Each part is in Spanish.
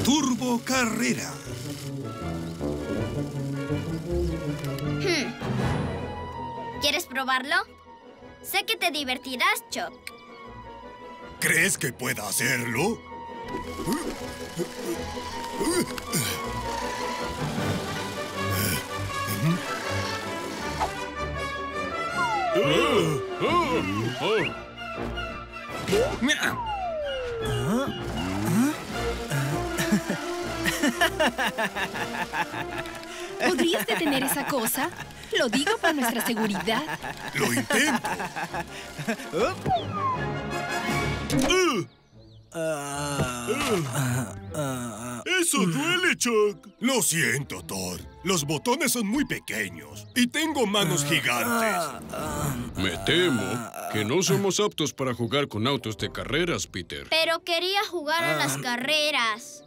Turbo Carrera. ¿Quieres probarlo? Sé que te divertirás, Chuck. ¿Crees que pueda hacerlo? ¿Podrías detener esa cosa? Lo digo para nuestra seguridad. Lo intento. Eso duele, Chuck. Lo siento, Thor. Los botones son muy pequeños y tengo manos gigantes. Me temo que no somos aptos para jugar con autos de carreras, Peter. Pero quería jugar a las carreras.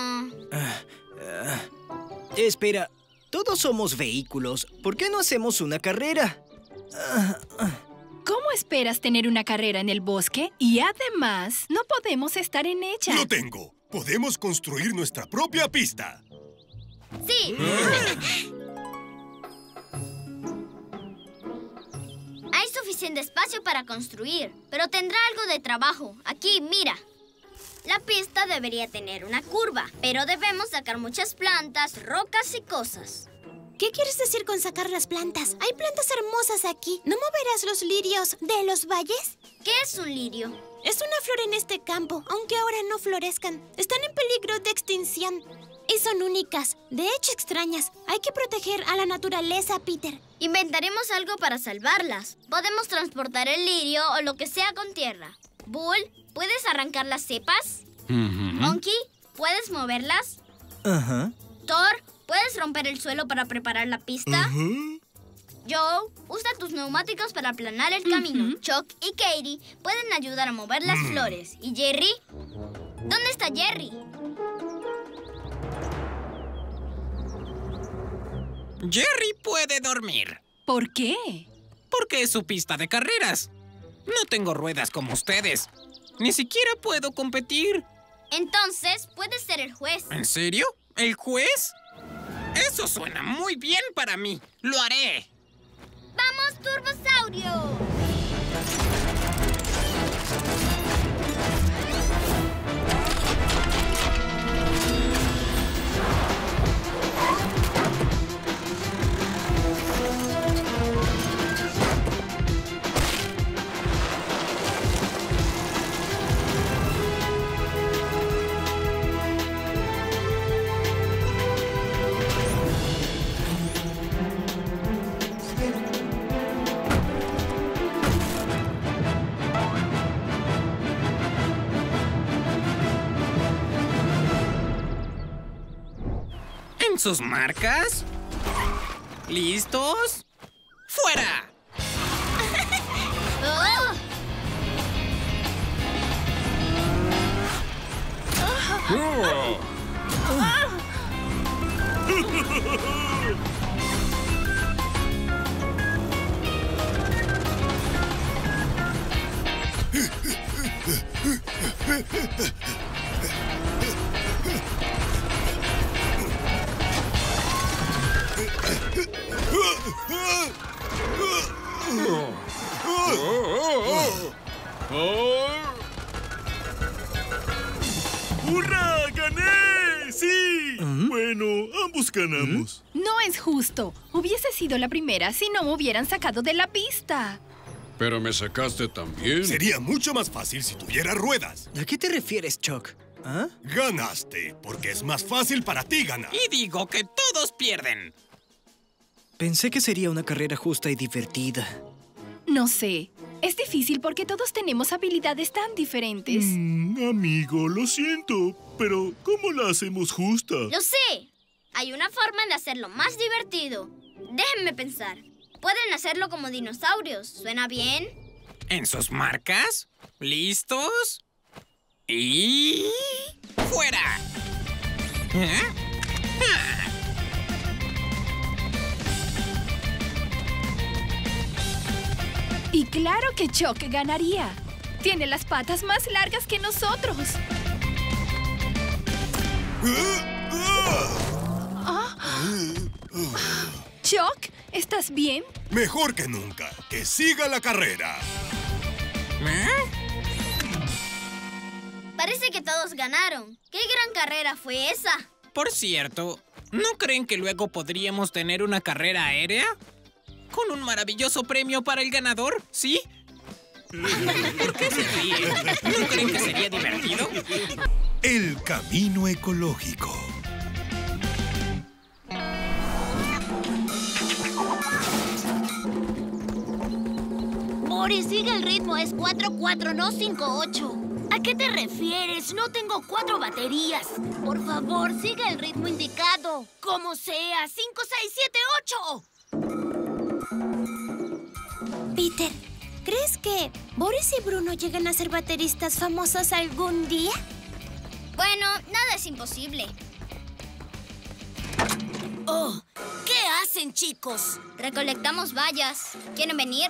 Espera, todos somos vehículos. ¿Por qué no hacemos una carrera? ¿Cómo esperas tener una carrera en el bosque? Y además, no podemos estar en ella. Lo tengo. Podemos construir nuestra propia pista. ¡Sí! Hay suficiente espacio para construir, pero tendrá algo de trabajo. Aquí, mira. La pista debería tener una curva, pero debemos sacar muchas plantas, rocas y cosas. ¿Qué quieres decir con sacar las plantas? Hay plantas hermosas aquí. ¿No moverás los lirios de los valles? ¿Qué es un lirio? Es una flor en este campo, aunque ahora no florezcan. Están en peligro de extinción. Y son únicas, de hecho extrañas. Hay que proteger a la naturaleza, Peter. Inventaremos algo para salvarlas. Podemos transportar el lirio o lo que sea con tierra. Bull, ¿puedes arrancar las cepas? Monkey, ¿puedes moverlas? Thor, ¿puedes romper el suelo para preparar la pista? Joe, usa tus neumáticos para aplanar el camino. Chuck y Katie pueden ayudar a mover las flores. ¿Y Jerry? ¿Dónde está Jerry? Jerry puede dormir. ¿Por qué? Porque es su pista de carreras. No tengo ruedas como ustedes. Ni siquiera puedo competir. Entonces, puedes ser el juez. ¿En serio? ¿El juez? Eso suena muy bien para mí. ¡Lo haré! ¡Vamos, Turbosaurio! ¿En sus marcas? ¿Listos? ¡Fuera! ¡Hurra! ¡Gané! ¡Sí! Bueno, ambos ganamos. No es justo. Hubiese sido la primera si no me hubieran sacado de la pista. Pero me sacaste también. Sería mucho más fácil si tuviera ruedas. ¿A qué te refieres, Chuck? ¿Ah? Ganaste, porque es más fácil para ti ganar. Y digo que todos pierden. Pensé que sería una carrera justa y divertida. No sé. Es difícil porque todos tenemos habilidades tan diferentes. Amigo, lo siento, pero ¿cómo la hacemos justa? ¡Lo sé! Hay una forma de hacerlo más divertido. Déjenme pensar. Pueden hacerlo como dinosaurios. ¿Suena bien? ¿En sus marcas? ¿Listos? ¡Y... fuera! Y claro que Chuck ganaría. Tiene las patas más largas que nosotros. Chuck, ¿estás bien? Mejor que nunca. ¡Que siga la carrera! Parece que todos ganaron. ¿Qué gran carrera fue esa? Por cierto, ¿no creen que luego podríamos tener una carrera aérea? Con un maravilloso premio para el ganador, ¿sí? ¿Por qué se ríen? ¿No creen que sería divertido? El camino ecológico. Boris, sigue el ritmo. Es 4-4, no 5-8. ¿A qué te refieres? No tengo 4 baterías. Por favor, sigue el ritmo indicado. Como sea, 5, 6, 7, 8. Peter, ¿crees que Boris y Bruno lleguen a ser bateristas famosos algún día? Bueno, nada es imposible. Oh, ¿qué hacen, chicos? Recolectamos bayas. ¿Quieren venir?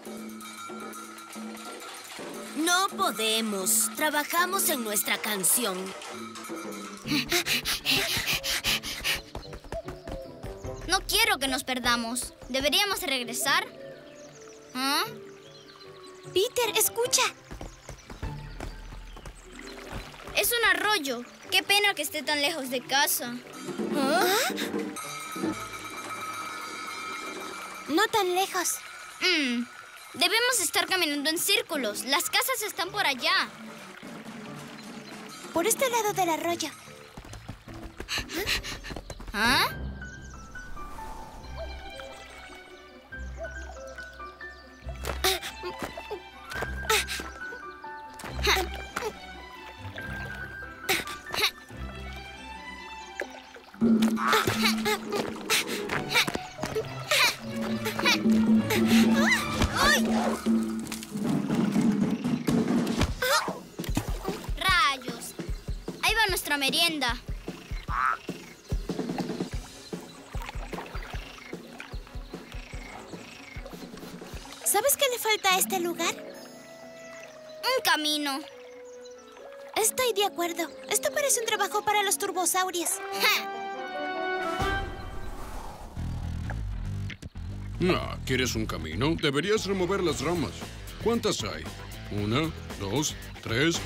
No podemos. Trabajamos en nuestra canción. No quiero que nos perdamos. ¿Deberíamos regresar? ¿Ah? Peter, escucha. Es un arroyo. Qué pena que esté tan lejos de casa. ¿Ah? No tan lejos. Debemos estar caminando en círculos. Las casas están por allá. Por este lado del arroyo. ¿Ah? ¡Rayos! Ahí va nuestra merienda. ¿Sabes qué le falta a este lugar? Un camino. Estoy de acuerdo. Esto parece un trabajo para los turbosaurios. ¿Quieres un camino? Deberías remover las ramas. ¿Cuántas hay? 1, 2, 3.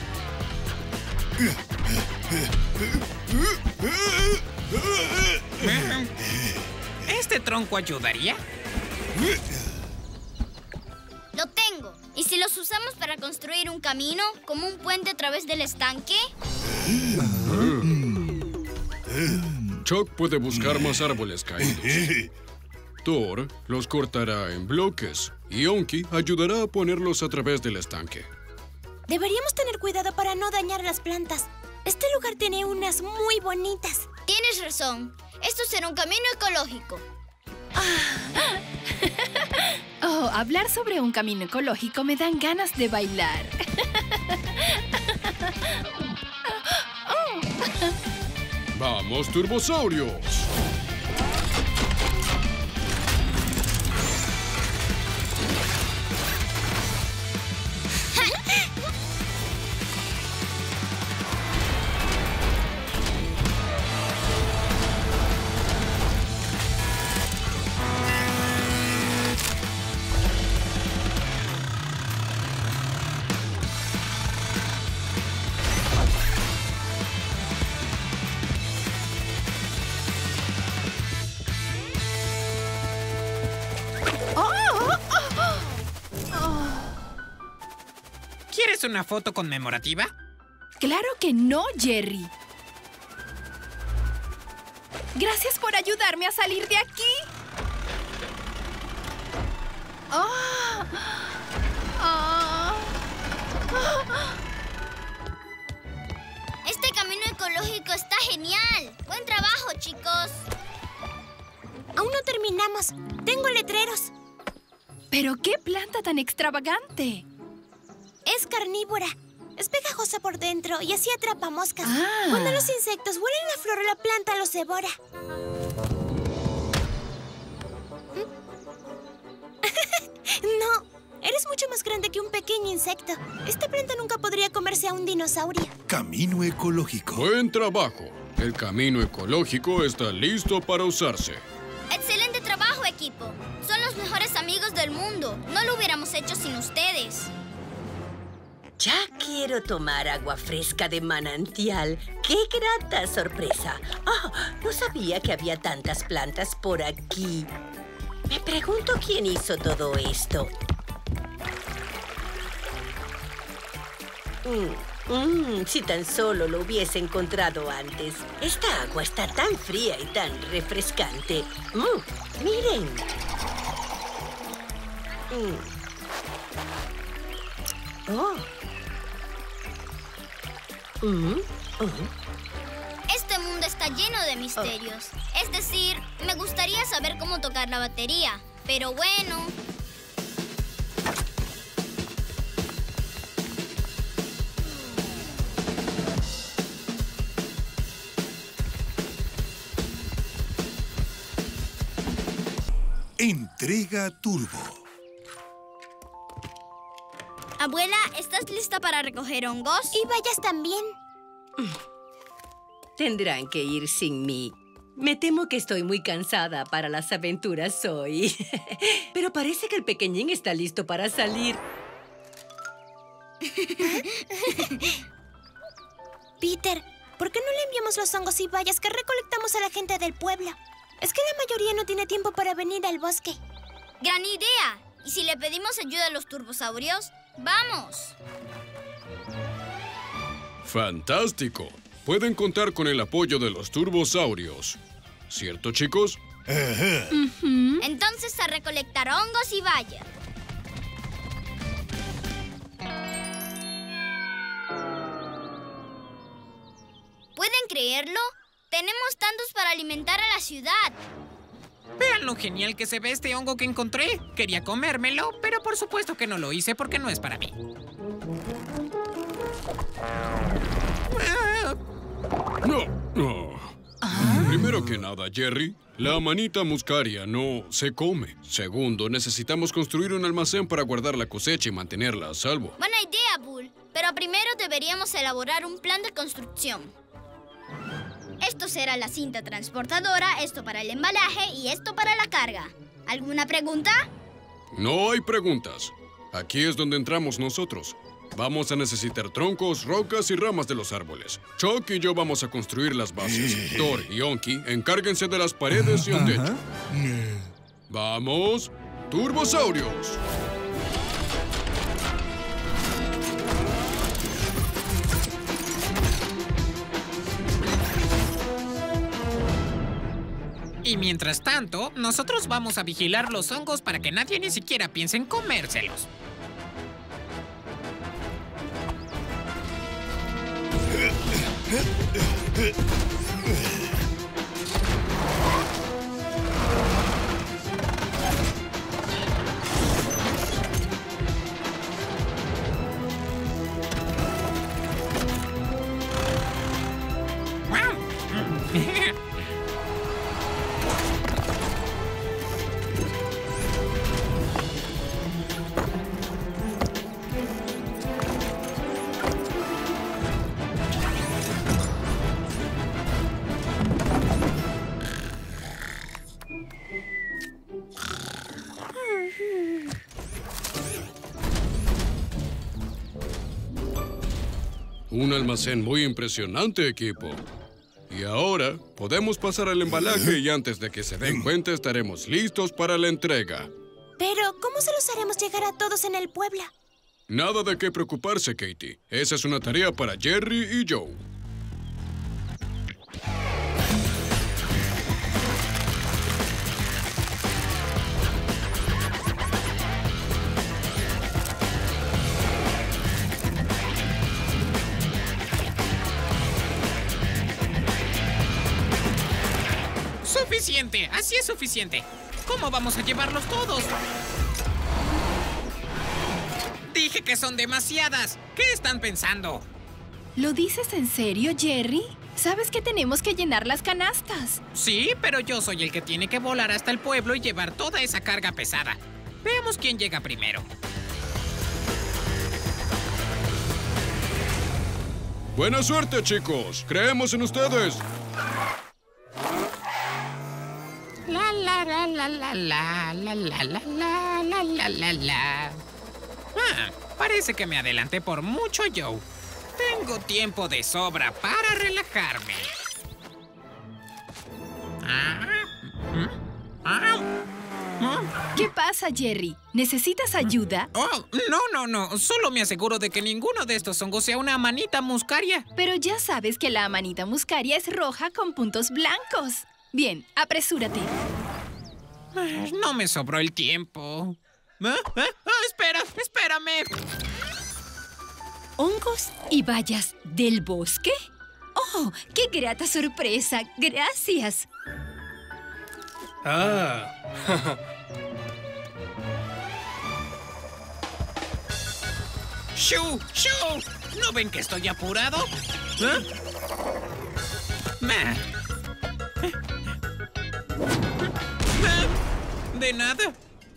¿Este tronco ayudaría? Lo tengo. ¿Y si los usamos para construir un camino, como un puente a través del estanque? Chuck puede buscar más árboles caídos. Thor los cortará en bloques y Onky ayudará a ponerlos a través del estanque. Deberíamos tener cuidado para no dañar las plantas. Este lugar tiene unas muy bonitas. Tienes razón. Esto será un camino ecológico. Oh, hablar sobre un camino ecológico me dan ganas de bailar. ¡Vamos, turbosaurios! ¿Quieres una foto conmemorativa? Claro que no, Jerry. Gracias por ayudarme a salir de aquí. Este camino ecológico está genial. Buen trabajo, chicos. Aún no terminamos. Tengo letreros. ¿Pero qué planta tan extravagante? Es carnívora. Es pegajosa por dentro y así atrapa moscas. Ah. Cuando los insectos huelen la flor, la planta los devora. No, eres mucho más grande que un pequeño insecto. Esta planta nunca podría comerse a un dinosaurio. Camino ecológico. ¡Buen trabajo! El camino ecológico está listo para usarse. ¡Excelente trabajo, amigos del mundo. No lo hubiéramos hecho sin ustedes. Ya quiero tomar agua fresca de manantial. ¡Qué grata sorpresa! ¡Oh! No sabía que había tantas plantas por aquí. Me pregunto quién hizo todo esto. Si tan solo lo hubiese encontrado antes. Esta agua está tan fría y tan refrescante. ¡Miren! Este mundo está lleno de misterios. Es decir, me gustaría saber cómo tocar la batería. Pero bueno... Entrega Turbo. Abuela, ¿estás lista para recoger hongos? Y vayas también. Tendrán que ir sin mí. Me temo que estoy muy cansada para las aventuras hoy. Pero parece que el pequeñín está listo para salir. Peter, ¿por qué no le enviamos los hongos y bayas que recolectamos a la gente del pueblo? Es que la mayoría no tiene tiempo para venir al bosque. ¡Gran idea! ¿Y si le pedimos ayuda a los turbosaurios? ¡Vamos! ¡Fantástico! Pueden contar con el apoyo de los turbosaurios. ¿Cierto, chicos? Entonces a recolectar hongos y bayas. ¿Pueden creerlo? Tenemos tantos para alimentar a la ciudad. Vean lo genial que se ve este hongo que encontré. Quería comérmelo, pero por supuesto que no lo hice porque no es para mí. No. Primero que nada, Jerry, la manita muscaria no se come. Segundo, necesitamos construir un almacén para guardar la cosecha y mantenerla a salvo. Buena idea, Bull. Pero primero deberíamos elaborar un plan de construcción. Esto será la cinta transportadora, esto para el embalaje y esto para la carga. ¿Alguna pregunta? No hay preguntas. Aquí es donde entramos nosotros. Vamos a necesitar troncos, rocas y ramas de los árboles. Chuck y yo vamos a construir las bases. Thor y Onky encárguense de las paredes y el techo. ¡Vamos! ¡Turbosaurios! Y mientras tanto, nosotros vamos a vigilar los hongos para que nadie ni siquiera piense en comérselos. Un almacén muy impresionante, equipo. Y ahora podemos pasar al embalaje y antes de que se den cuenta estaremos listos para la entrega. Pero, ¿cómo se los haremos llegar a todos en el pueblo? Nada de qué preocuparse, Katie. Esa es una tarea para Jerry y Joe. ¡Suficiente! ¡Así es suficiente! ¿Cómo vamos a llevarlos todos? Dije que son demasiadas. ¿Qué están pensando? ¿Lo dices en serio, Jerry? ¿Sabes que tenemos que llenar las canastas? Sí, pero yo soy el que tiene que volar hasta el pueblo y llevar toda esa carga pesada. Veamos quién llega primero. ¡Buena suerte, chicos! ¡Creemos en ustedes! La, la, Parece que me adelanté por mucho, Joe. Tengo tiempo de sobra para relajarme. ¿Qué pasa, Jerry? ¿Necesitas ayuda? Oh, no. Solo me aseguro de que ninguno de estos hongos sea una amanita muscaria. Pero ya sabes que la amanita muscaria es roja con puntos blancos. Bien, apresúrate. No me sobró el tiempo. Espérame. ¿Hongos y bayas del bosque? ¡Oh, qué grata sorpresa! ¡Gracias! ¡Shoo! ¿No ven que estoy apurado? De nada.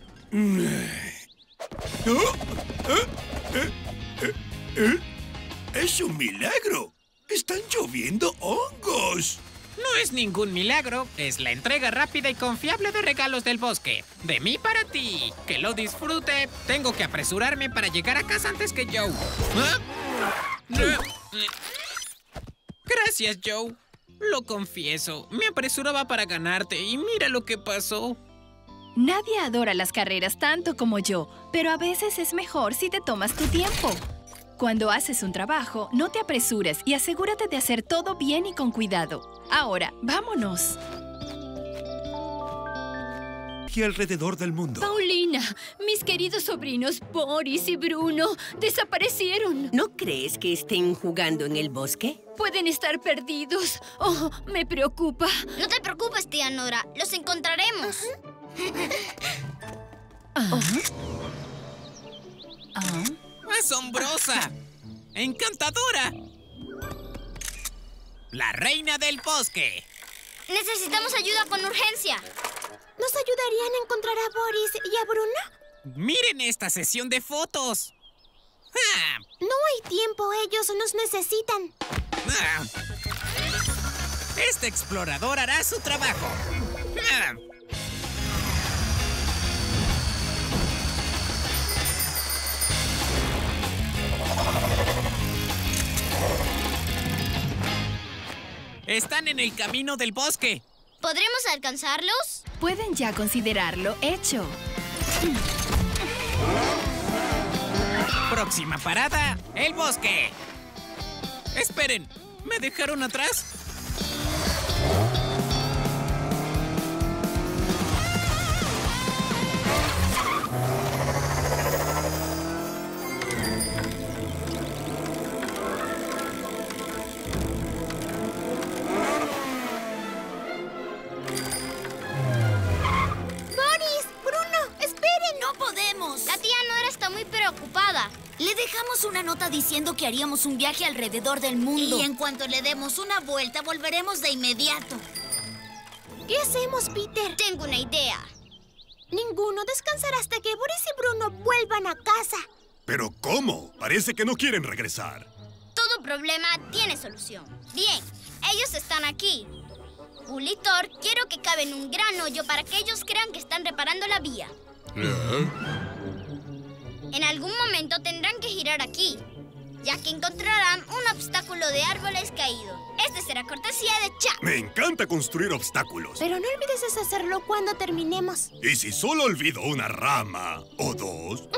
¡Es un milagro! ¡Están lloviendo hongos! No es ningún milagro, es la entrega rápida y confiable de regalos del bosque. De mí para ti. Que lo disfrute. Tengo que apresurarme para llegar a casa antes que Joe. Gracias, Joe. Lo confieso, me apresuraba para ganarte y mira lo que pasó. Nadie adora las carreras tanto como yo, pero a veces es mejor si te tomas tu tiempo. Cuando haces un trabajo, no te apresures y asegúrate de hacer todo bien y con cuidado. Ahora, vámonos. Y alrededor del mundo. Paulina, mis queridos sobrinos Boris y Bruno desaparecieron. ¿No crees que estén jugando en el bosque? Pueden estar perdidos. Oh, me preocupa. No te preocupes, tía Nora. Los encontraremos. ¡Asombrosa! ¡Encantadora! La reina del bosque. Necesitamos ayuda con urgencia. ¿Nos ayudarían a encontrar a Boris y a Bruno? ¡Miren esta sesión de fotos! No hay tiempo, ellos nos necesitan. Este explorador hará su trabajo. Están en el camino del bosque. ¿Podremos alcanzarlos? Pueden ya considerarlo hecho. Próxima parada, el bosque. Esperen, ¿me dejaron atrás? La tía Nora está muy preocupada. Le dejamos una nota diciendo que haríamos un viaje alrededor del mundo. Y en cuanto le demos una vuelta, volveremos de inmediato. ¿Qué hacemos, Peter? Tengo una idea. Ninguno descansará hasta que Boris y Bruno vuelvan a casa. ¿Pero cómo? Parece que no quieren regresar. Todo problema tiene solución. Bien, ellos están aquí. Bull y Thor, quiero que caben un gran hoyo para que ellos crean que están reparando la vía. En algún momento tendrán que girar aquí, ya que encontrarán un obstáculo de árboles caído. Este será cortesía de Chuck. Me encanta construir obstáculos. Pero no olvides deshacerlo cuando terminemos. ¿Y si solo olvido una rama o dos?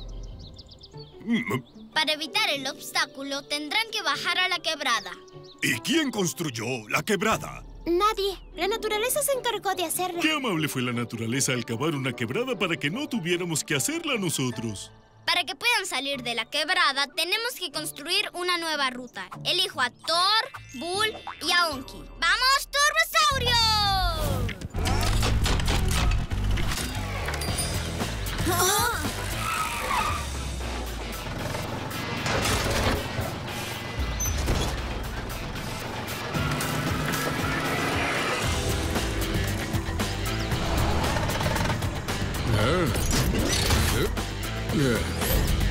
Para evitar el obstáculo, tendrán que bajar a la quebrada. ¿Y quién construyó la quebrada? Nadie. La naturaleza se encargó de hacerlo. Qué amable fue la naturaleza al cavar una quebrada para que no tuviéramos que hacerla nosotros. Para que puedan salir de la quebrada, tenemos que construir una nueva ruta. Elijo a Thor, Bull y a Onky. ¡Vamos, Turbosaurio!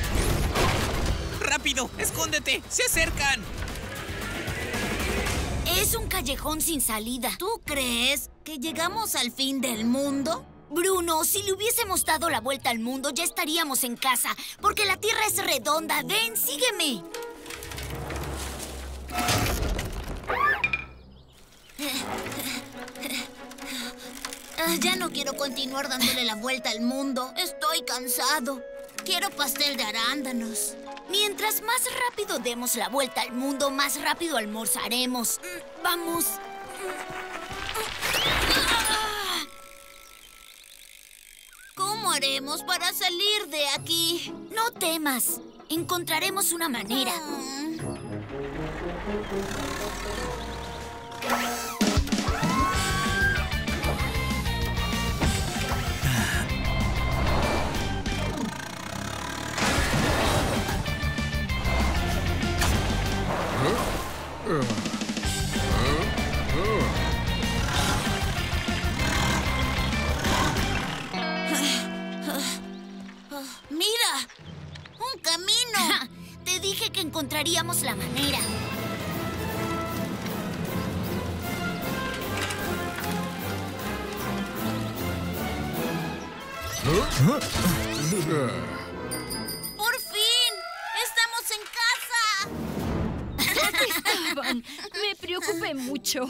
¡Rápido! ¡Escóndete! ¡Se acercan! Es un callejón sin salida. ¿Tú crees que llegamos al fin del mundo? Bruno, si le hubiésemos dado la vuelta al mundo, ya estaríamos en casa. Porque la Tierra es redonda. Ven, sígueme. Ya no quiero continuar dándole la vuelta al mundo. Estoy cansado. Quiero pastel de arándanos. Mientras más rápido demos la vuelta al mundo, más rápido almorzaremos. Vamos. ¿Cómo haremos para salir de aquí? No temas. Encontraremos una manera. ¡Mira! ¡Un camino! Te dije que encontraríamos la manera. ¡Por fin! ¡Estamos en casa! ¿Dónde estaban? Me preocupé mucho.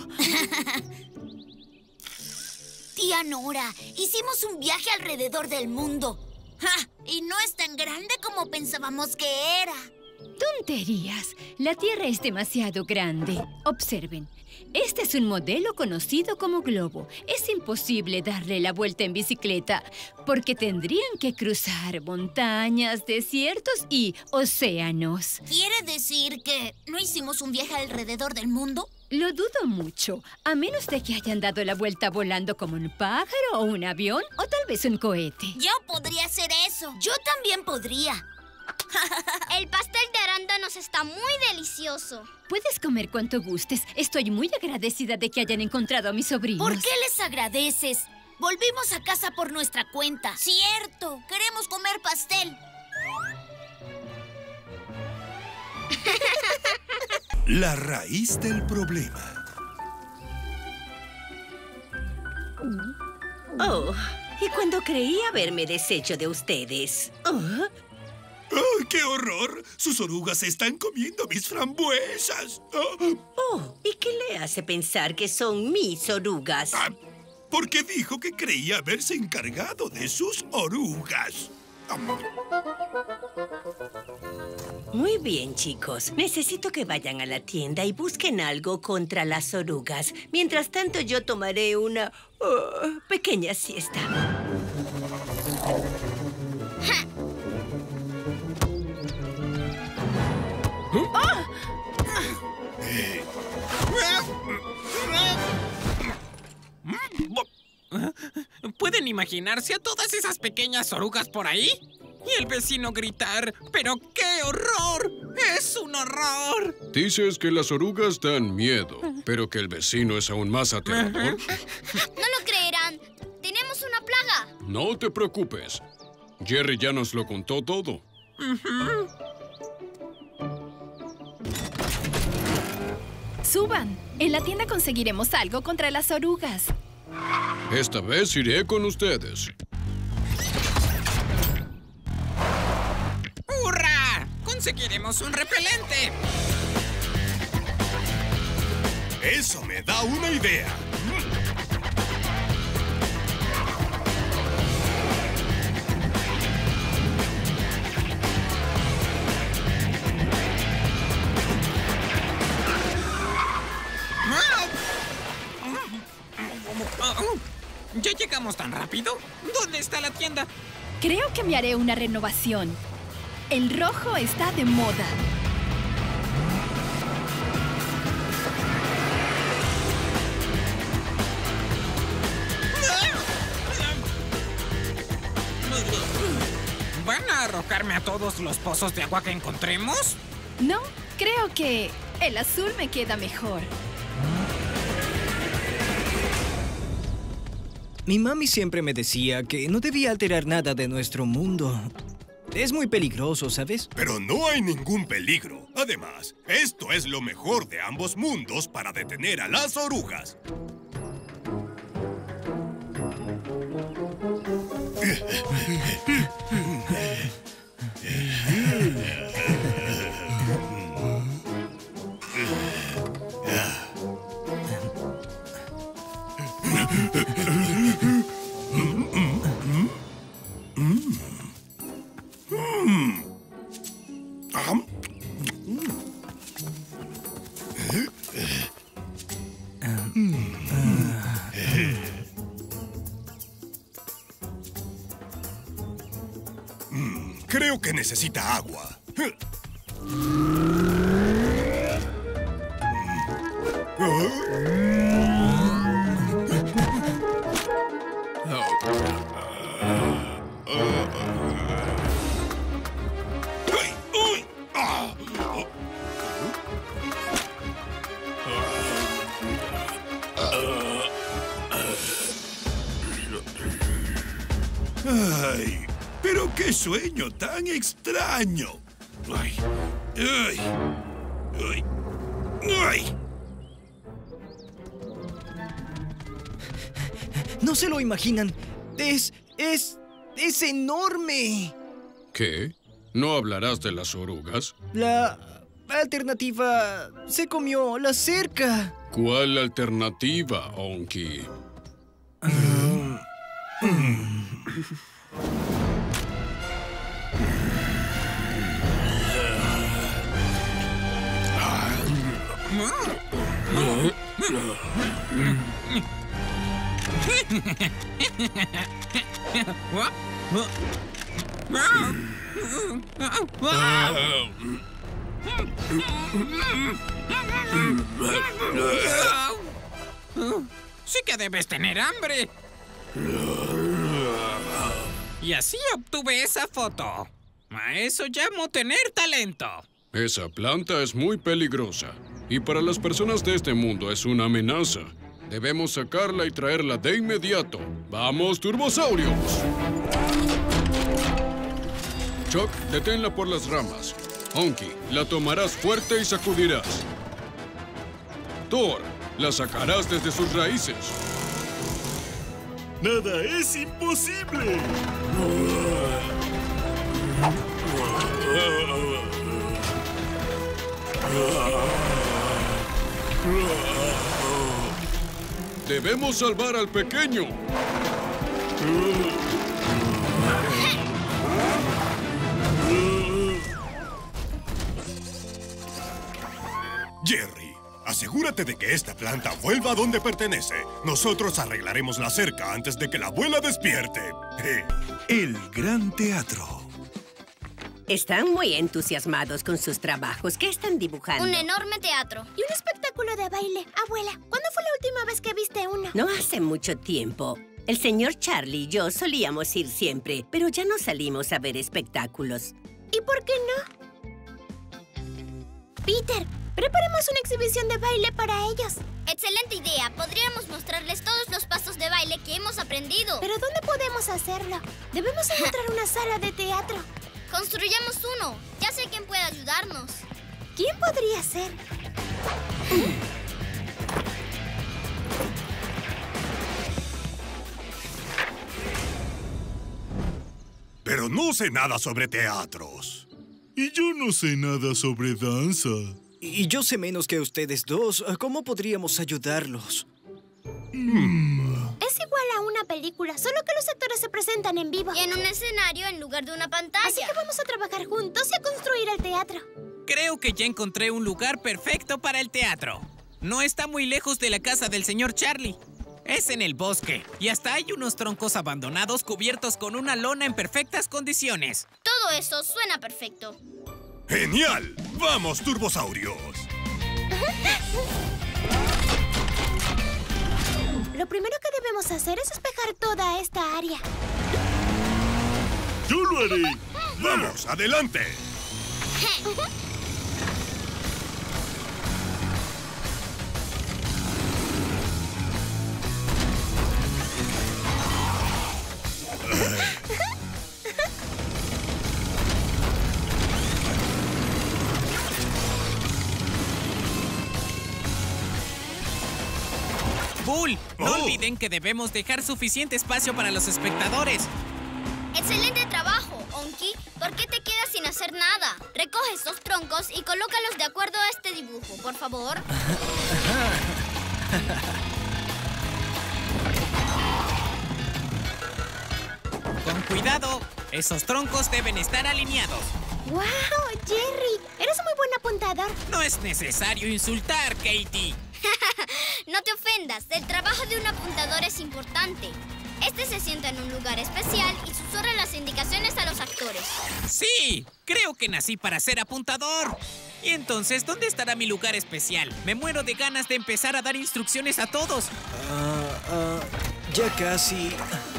Tía Nora, hicimos un viaje alrededor del mundo. ¡Ja! Y no es tan grande como pensábamos que era. Tonterías. La Tierra es demasiado grande. Observen. Este es un modelo conocido como globo. Es imposible darle la vuelta en bicicleta porque tendrían que cruzar montañas, desiertos y océanos. ¿Quiere decir que no hicimos un viaje alrededor del mundo? Lo dudo mucho, a menos de que hayan dado la vuelta volando como un pájaro o un avión o tal vez un cohete. Yo podría hacer eso. Yo también podría. El pastel de arándanos está muy delicioso. Puedes comer cuanto gustes. Estoy muy agradecida de que hayan encontrado a mis sobrinos. ¿Por qué les agradeces? Volvimos a casa por nuestra cuenta. Cierto, queremos comer pastel. La raíz del problema. Oh, y cuando creí haberme deshecho de ustedes. Oh. ¡Oh, qué horror! Sus orugas están comiendo mis frambuesas. Oh, ¿y qué le hace pensar que son mis orugas? Porque dijo que creía haberse encargado de sus orugas. Muy bien, chicos. Necesito que vayan a la tienda y busquen algo contra las orugas. Mientras tanto, yo tomaré una pequeña siesta. ¿Pueden imaginarse a todas esas pequeñas orugas por ahí? Y el vecino gritar, ¡pero qué horror! ¡Es un horror! Dices que las orugas dan miedo, pero que el vecino es aún más aterrador. No lo creerán. Tenemos una plaga. No te preocupes. Jerry ya nos lo contó todo. Suban. En la tienda conseguiremos algo contra las orugas. Esta vez iré con ustedes. ¡Hurra! ¡Conseguiremos un repelente! Eso me da una idea. ¿Ya llegamos tan rápido? ¿Dónde está la tienda? Creo que me haré una renovación. El rojo está de moda. ¿Van a arrojarme a todos los pozos de agua que encontremos? No, creo que el azul me queda mejor. Mi mami siempre me decía que no debía alterar nada de nuestro mundo. Es muy peligroso, ¿sabes? Pero no hay ningún peligro. Además, esto es lo mejor de ambos mundos para detener a las orugas. Creo que necesita agua. ¡Ay! ¡Pero qué sueño tan extraño! ¡Ay! ¡Ay! ¡Ay! ¡Ay! No se lo imaginan. Es enorme. ¿Qué? ¿No hablarás de las orugas? La alternativa se comió la cerca. ¿Cuál alternativa, Onky? Sí que debes tener hambre. Y así obtuve esa foto. A eso llamo tener talento. Esa planta es muy peligrosa. Y para las personas de este mundo es una amenaza. Debemos sacarla y traerla de inmediato. ¡Vamos, turbosaurios! Chuck, deténla por las ramas. Onky, la tomarás fuerte y sacudirás. Thor, la sacarás desde sus raíces. ¡Nada es imposible! Debemos salvar al pequeño. Jerry, asegúrate de que esta planta vuelva a donde pertenece. Nosotros arreglaremos la cerca antes de que la abuela despierte. El Gran Teatro. Están muy entusiasmados con sus trabajos. ¿Qué están dibujando? Un enorme teatro. Y un espectáculo de baile. Abuela, ¿cuándo fue la última vez que viste uno? No hace mucho tiempo. El señor Charlie y yo solíamos ir siempre, pero ya no salimos a ver espectáculos. ¿Y por qué no? Peter, preparemos una exhibición de baile para ellos. Excelente idea. Podríamos mostrarles todos los pasos de baile que hemos aprendido. ¿Pero dónde podemos hacerlo? Debemos encontrar una sala de teatro. Construyamos uno. Ya sé quién puede ayudarnos. ¿Quién podría ser? Pero no sé nada sobre teatros. Y yo no sé nada sobre danza. Y yo sé menos que ustedes dos. ¿Cómo podríamos ayudarlos? Es igual a una película, solo que los actores se presentan en vivo. Y en un escenario en lugar de una pantalla. Así que vamos a trabajar juntos y a construir el teatro. Creo que ya encontré un lugar perfecto para el teatro. No está muy lejos de la casa del señor Charlie. Es en el bosque y hasta hay unos troncos abandonados cubiertos con una lona en perfectas condiciones. Todo eso suena perfecto. ¡Genial! ¡Vamos, turbosaurios! Lo primero que debemos hacer es despejar toda esta área. ¡Yo lo haré! ¡Vamos, adelante! Bull, no olviden que debemos dejar suficiente espacio para los espectadores. ¡Excelente trabajo, Onky! ¿Por qué te quedas sin hacer nada? Recoge estos troncos y colócalos de acuerdo a este dibujo, por favor. Con cuidado, esos troncos deben estar alineados. ¡Wow, Jerry! Eres muy buen apuntador. No es necesario insultar, Katie. No te ofendas, el trabajo de un apuntador es importante. Este se sienta en un lugar especial y susurra las indicaciones a los actores. Sí, creo que nací para ser apuntador. Y entonces, ¿dónde estará mi lugar especial? Me muero de ganas de empezar a dar instrucciones a todos. Ya casi.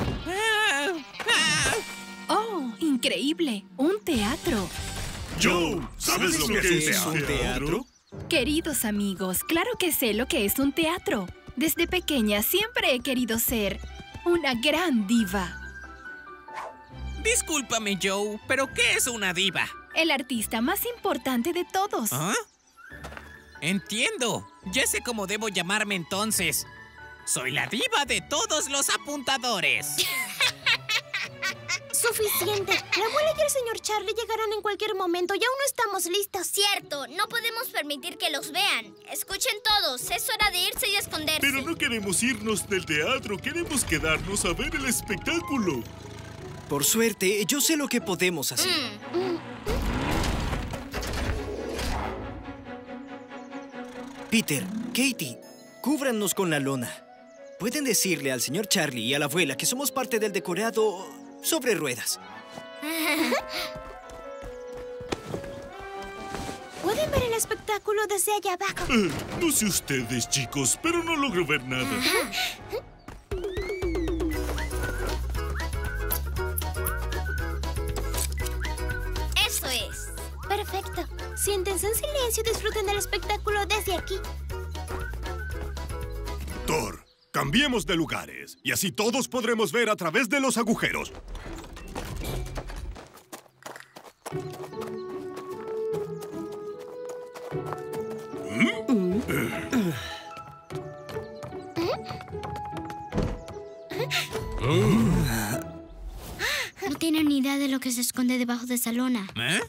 ¡Oh, increíble! ¡Un teatro! Joe, ¿sabes lo que es un teatro? Queridos amigos, claro que sé lo que es un teatro. Desde pequeña siempre he querido ser una gran diva. Discúlpame, Joe, pero ¿qué es una diva? El artista más importante de todos. ¿Ah? Entiendo. Ya sé cómo debo llamarme entonces. Soy la diva de todos los apuntadores. Suficiente. La abuela y el señor Charlie llegarán en cualquier momento y aún no estamos listos. Cierto, no podemos permitir que los vean. Escuchen todos, es hora de irse y esconderse. Pero no queremos irnos del teatro, queremos quedarnos a ver el espectáculo. Por suerte, yo sé lo que podemos hacer. Peter, Katie, cúbrannos con la lona. Pueden decirle al señor Charlie y a la abuela que somos parte del decorado sobre ruedas. Pueden ver el espectáculo desde allá abajo. No sé ustedes, chicos, pero no logro ver nada. Eso es. Perfecto. Siéntense en silencio y disfruten del espectáculo desde aquí. Thor, cambiemos de lugares y así todos podremos ver a través de los agujeros. No tienen ni idea de lo que se esconde debajo de esa lona. ¿Eh?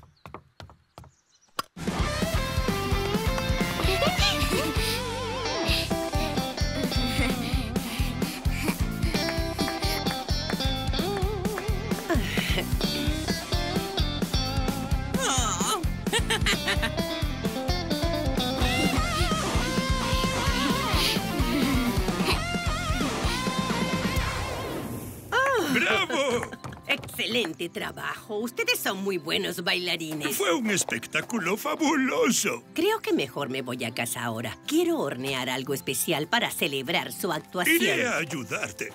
¡Bravo! Excelente trabajo. Ustedes son muy buenos bailarines. Fue un espectáculo fabuloso. Creo que mejor me voy a casa ahora. Quiero hornear algo especial para celebrar su actuación. Iré a ayudarte.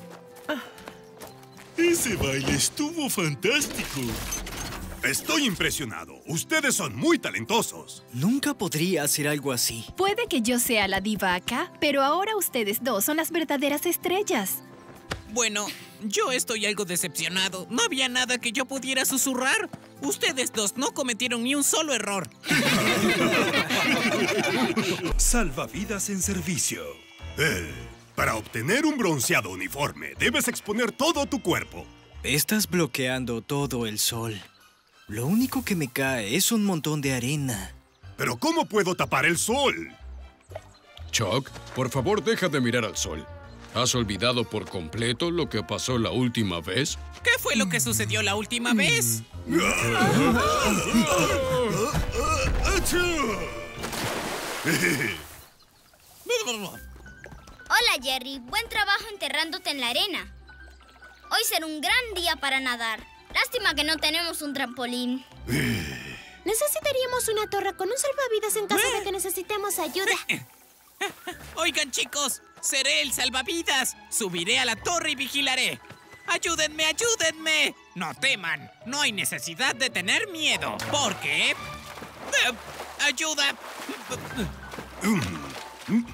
Ese baile estuvo fantástico. Estoy impresionado. Ustedes son muy talentosos. Nunca podría hacer algo así. Puede que yo sea la diva acá, pero ahora ustedes dos son las verdaderas estrellas. Bueno, yo estoy algo decepcionado. No había nada que yo pudiera susurrar. Ustedes dos no cometieron ni un solo error. Salvavidas en servicio. Para obtener un bronceado uniforme, debes exponer todo tu cuerpo. Estás bloqueando todo el sol. Lo único que me cae es un montón de arena. ¿Pero cómo puedo tapar el sol? Chuck, por favor, deja de mirar al sol. ¿Has olvidado por completo lo que pasó la última vez? ¿Qué fue lo que sucedió la última vez? Hola, Jerry. Buen trabajo enterrándote en la arena. Hoy será un gran día para nadar. Lástima que no tenemos un trampolín. Necesitaríamos una torre con un salvavidas en caso de que necesitemos ayuda. Oigan, chicos, seré el salvavidas. Subiré a la torre y vigilaré. ¡Ayúdenme, ayúdenme! No teman, no hay necesidad de tener miedo, porque... ¡Ayuda!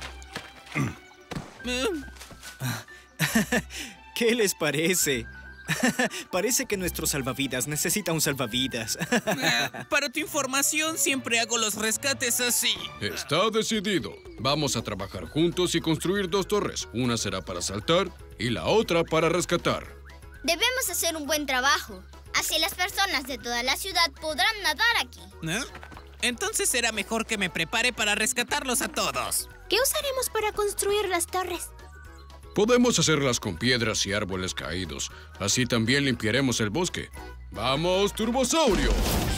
¿Qué les parece? Parece que nuestro salvavidas necesita un salvavidas. Para tu información, siempre hago los rescates así. Está decidido. Vamos a trabajar juntos y construir 2 torres. Una será para saltar y la otra para rescatar. Debemos hacer un buen trabajo. Así las personas de toda la ciudad podrán nadar aquí. ¿Eh? Entonces será mejor que me prepare para rescatarlos a todos. ¿Qué usaremos para construir las torres? Podemos hacerlas con piedras y árboles caídos. Así también limpiaremos el bosque. ¡Vamos, Turbosaurio!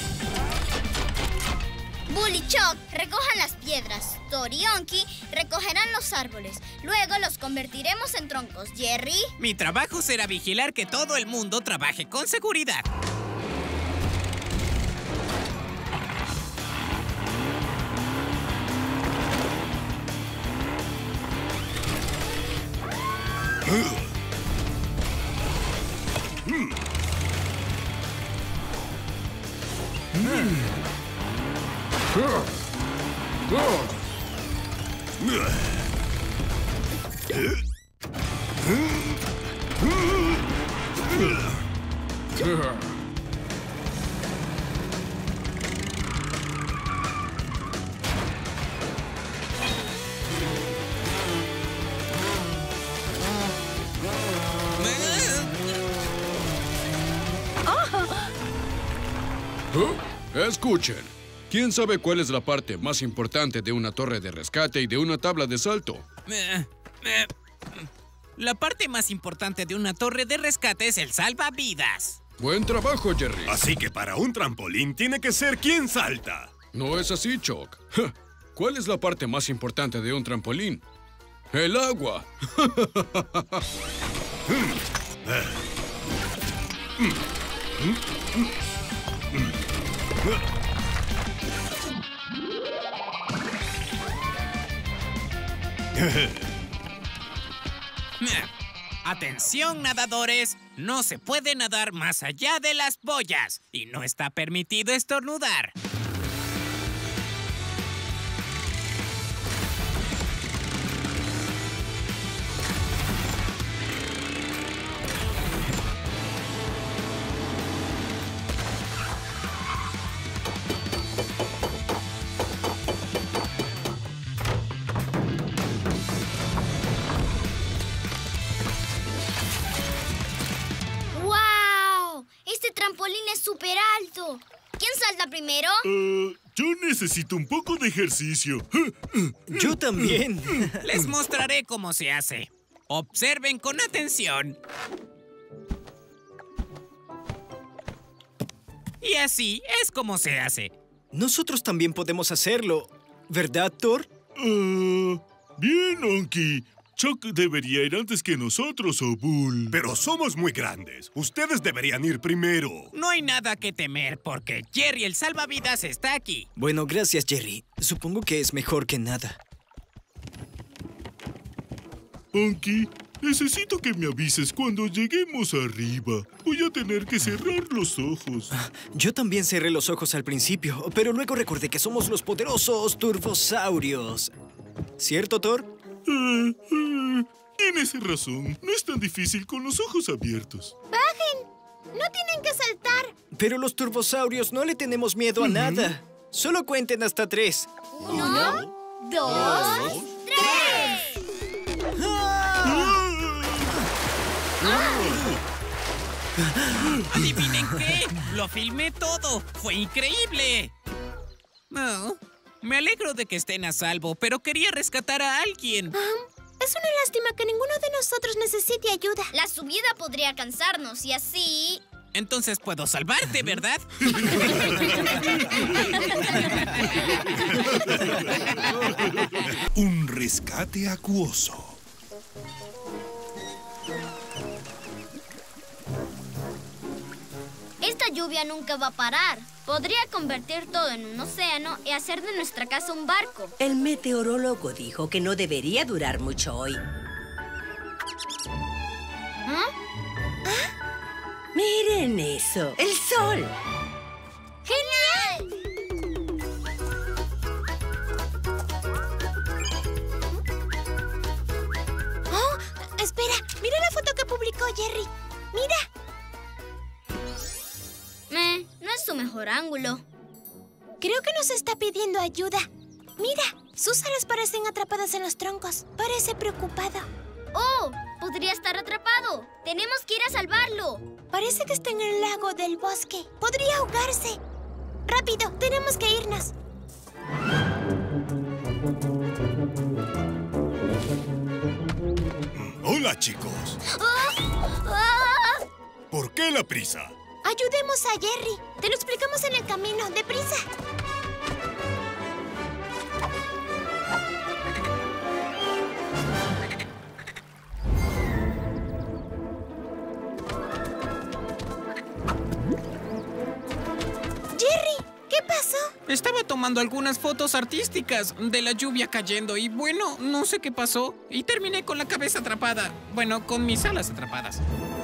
Bull y Chuck recojan las piedras. Thor y Onky recogerán los árboles. Luego los convertiremos en troncos. Jerry. Mi trabajo será vigilar que todo el mundo trabaje con seguridad. Escuchen. ¿Quién sabe cuál es la parte más importante de una torre de rescate y de una tabla de salto? La parte más importante de una torre de rescate es el salvavidas. Buen trabajo, Jerry. Así que para un trampolín tiene que ser quien salta. No es así, Chuck. ¿Cuál es la parte más importante de un trampolín? ¡El agua! Atención, nadadores. No se puede nadar más allá de las boyas y no está permitido estornudar. ¡Súper alto! ¿Quién salta primero? Yo necesito un poco de ejercicio. Yo también. Les mostraré cómo se hace. Observen con atención. Y así es como se hace. Nosotros también podemos hacerlo, ¿verdad, Thor? Bien, Onky. Chuck debería ir antes que nosotros, o Bull. Pero somos muy grandes. Ustedes deberían ir primero. No hay nada que temer porque Jerry el salvavidas está aquí. Bueno, gracias, Jerry. Supongo que es mejor que nada. Onky, necesito que me avises cuando lleguemos arriba. Voy a tener que cerrar los ojos. Yo también cerré los ojos al principio, pero luego recordé que somos los poderosos turbosaurios. ¿Cierto, Thor? Tienes razón. No es tan difícil con los ojos abiertos. ¡Bajen! ¡No tienen que saltar! Pero los turbosaurios no le tenemos miedo a nada. Solo cuenten hasta 3. 1, 2, 3. ¿Adivinen qué? ¡Lo filmé todo! ¡Fue increíble! Oh, me alegro de que estén a salvo, pero quería rescatar a alguien. Es una lástima que ninguno de nosotros necesite ayuda. La subida podría cansarnos y así... Entonces puedo salvarte, ¿verdad? Un rescate acuoso. Esta lluvia nunca va a parar. Podría convertir todo en un océano y hacer de nuestra casa un barco. El meteorólogo dijo que no debería durar mucho hoy. Miren eso, el sol. ¡Genial! Oh, espera, mira la foto que publicó Jerry. Mira. es su mejor ángulo. Creo que nos está pidiendo ayuda. Mira, sus alas parecen atrapadas en los troncos. Parece preocupado. ¡Oh! Podría estar atrapado. Tenemos que ir a salvarlo. Parece que está en el lago del bosque. Podría ahogarse. ¡Rápido! Tenemos que irnos. Hola, chicos. ¿Por qué la prisa? Ayudemos a Jerry. Te lo explicamos en el camino. ¡Deprisa! Estaba tomando algunas fotos artísticas de la lluvia cayendo y bueno, no sé qué pasó y terminé con la cabeza atrapada. Bueno, con mis alas atrapadas.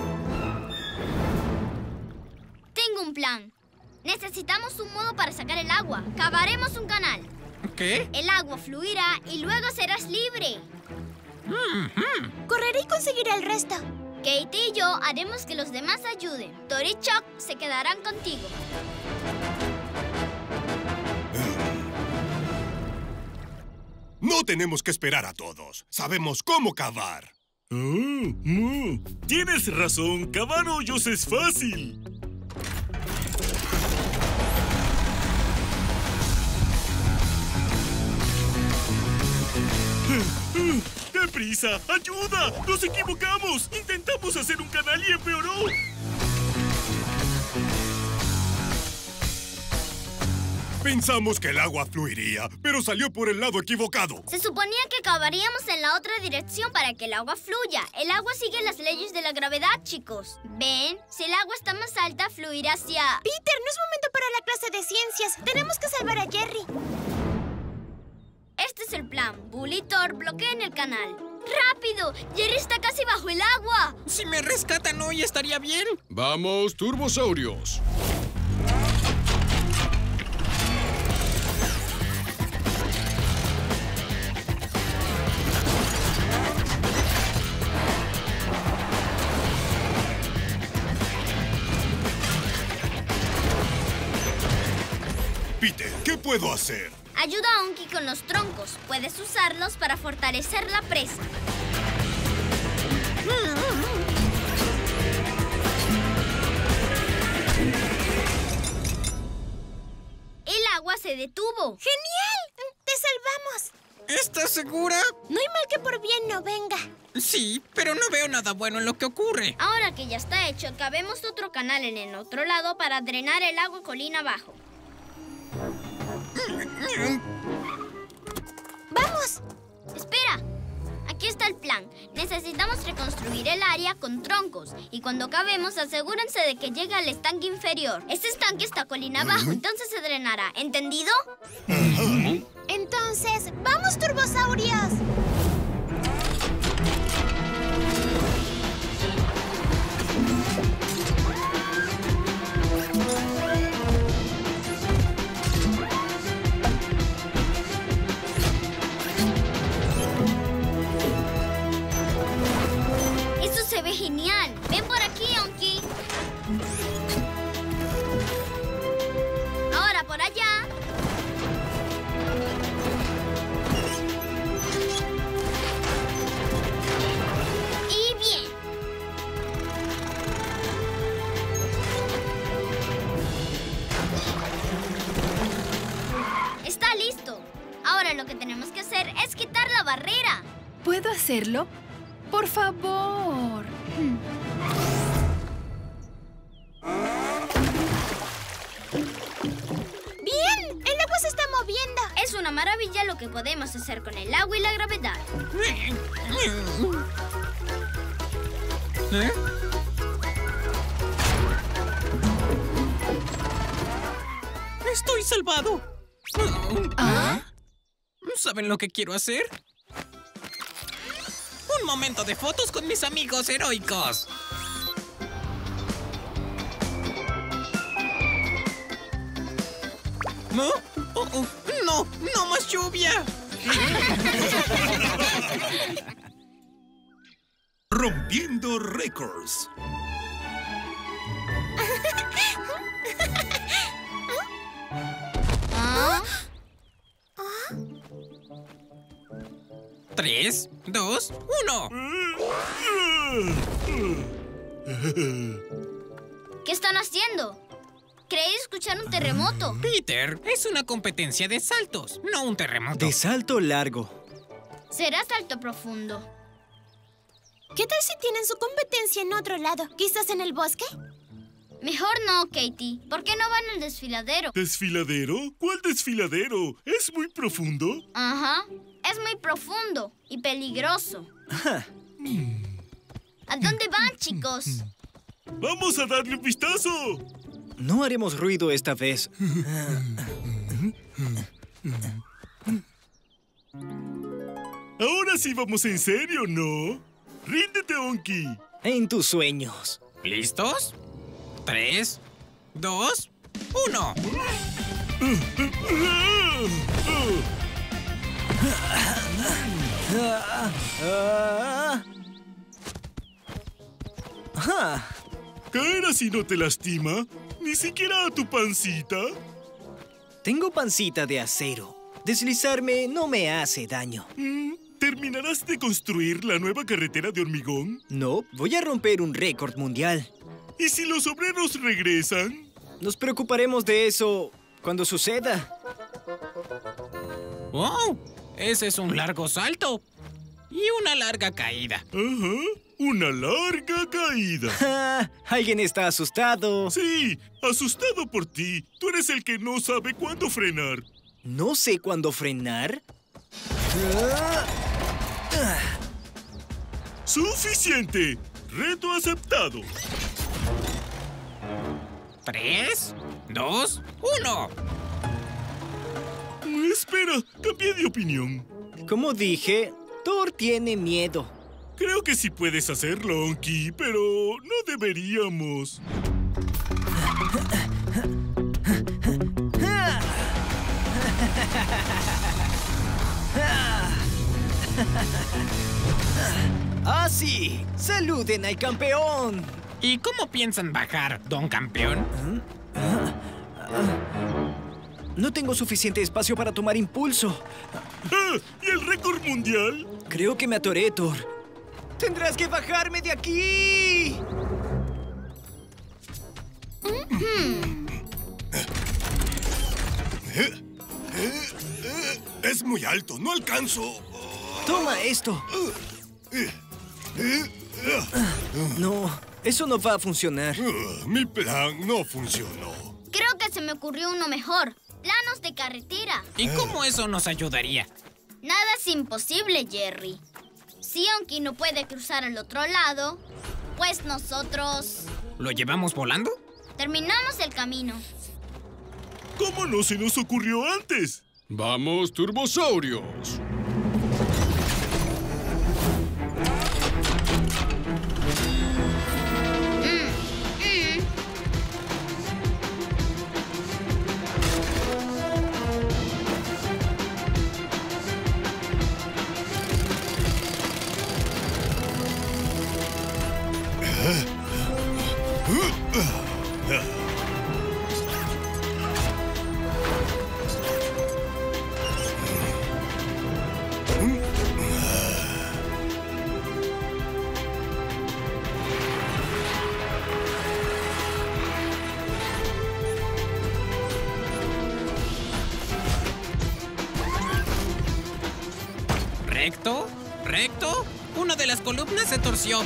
Tengo un plan. Necesitamos un modo para sacar el agua. Cavaremos un canal. ¿Qué? El agua fluirá y luego serás libre. Correré y conseguiré el resto. Katie y yo haremos que los demás ayuden. Tori y Chuck se quedarán contigo. No tenemos que esperar a todos. Sabemos cómo cavar. Tienes razón. Cavar hoyos es fácil. ¡Deprisa! ¡Ayuda! ¡Nos equivocamos! Intentamos hacer un canal y empeoró. Pensamos que el agua fluiría, pero salió por el lado equivocado. Se suponía que cavaríamos en la otra dirección para que el agua fluya. El agua sigue las leyes de la gravedad, chicos. ¿Ven? Si el agua está más alta, fluirá hacia... Peter, no es momento para la clase de ciencias. Tenemos que salvar a Jerry. Este es el plan. Bull y Thor bloqueen el canal. ¡Rápido! ¡Jerry está casi bajo el agua! Si me rescatan hoy, estaría bien. ¡Vamos, turbosaurios! Peter, ¿qué puedo hacer? Ayuda a Unky con los troncos. Puedes usarlos para fortalecer la presa. El agua se detuvo. ¡Genial! ¡Te salvamos! ¿Estás segura? No hay mal que por bien no venga. Sí, pero no veo nada bueno en lo que ocurre. Ahora que ya está hecho, cavemos otro canal en el otro lado para drenar el agua colina abajo. ¡Vamos! ¡Espera! Aquí está el plan. Necesitamos reconstruir el área con troncos. Y cuando cavemos, asegúrense de que llegue al estanque inferior. Este estanque está colina abajo, entonces se drenará. ¿Entendido? Entonces, ¡vamos, turbosaurios! Se ve genial. Ven por aquí, Unky. Ahora por allá. Y bien. Está listo. Ahora lo que tenemos que hacer es quitar la barrera. ¿Puedo hacerlo? ¡Por favor! ¡Bien! ¡El agua se está moviendo! Es una maravilla lo que podemos hacer con el agua y la gravedad. ¿Eh? ¡Estoy salvado! ¿Ah? ¿Saben lo que quiero hacer? Un momento de fotos con mis amigos heroicos. ¿No? ¡No! ¡No más lluvia! Rompiendo récords. 3, 2, 1. ¿Qué están haciendo? Creí escuchar un terremoto. Peter, es una competencia de saltos, no un terremoto. De salto largo. Será salto profundo. ¿Qué tal si tienen su competencia en otro lado? ¿Quizás en el bosque? Mejor no, Katie. ¿Por qué no van al desfiladero? ¿Desfiladero? ¿Cuál desfiladero? ¿Es muy profundo? Ajá. Es muy profundo y peligroso. ¿A dónde van, chicos? ¡Vamos a darle un vistazo! No haremos ruido esta vez. Ahora sí vamos en serio, ¿no? ¡Ríndete, Onky! En tus sueños. ¿Listos? 3, 2, 1. ¿Caer así no te lastima? ¿Ni siquiera a tu pancita? Tengo pancita de acero. Deslizarme no me hace daño. ¿Terminarás de construir la nueva carretera de hormigón? No, voy a romper un récord mundial. ¿Y si los obreros regresan? Nos preocuparemos de eso cuando suceda. ¡Wow! Ese es un largo salto. Y una larga caída. Ajá, una larga caída. ¿Alguien está asustado? Sí, asustado por ti. Tú eres el que no sabe cuándo frenar. ¿No sé cuándo frenar? ¡Suficiente! Reto aceptado. 3, 2, 1. Espera, cambié de opinión. Como dije, Thor tiene miedo. Creo que sí puedes hacerlo, Onky, pero no deberíamos. ¡Ah, sí! ¡Saluden al campeón! ¿Y cómo piensan bajar, don campeón? No tengo suficiente espacio para tomar impulso. ¿Y el récord mundial? Creo que me atoré, Thor. ¡Tendrás que bajarme de aquí! Es muy alto, no alcanzo. ¡Toma esto! No, eso no va a funcionar. Mi plan no funcionó. Creo que se me ocurrió uno mejor. Planos de carretera. ¿Y cómo eso nos ayudaría? Nada es imposible, Jerry. Si Onky no puede cruzar al otro lado, pues nosotros... ¿Lo llevamos volando? Terminamos el camino. ¿Cómo no se nos ocurrió antes? ¡Vamos, turbosaurios! ¿Recto? ¿Recto? Una de las columnas se torció.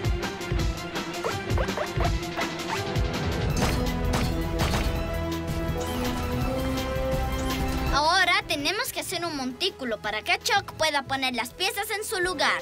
Ahora tenemos que hacer un montículo para que Chuck pueda poner las piezas en su lugar.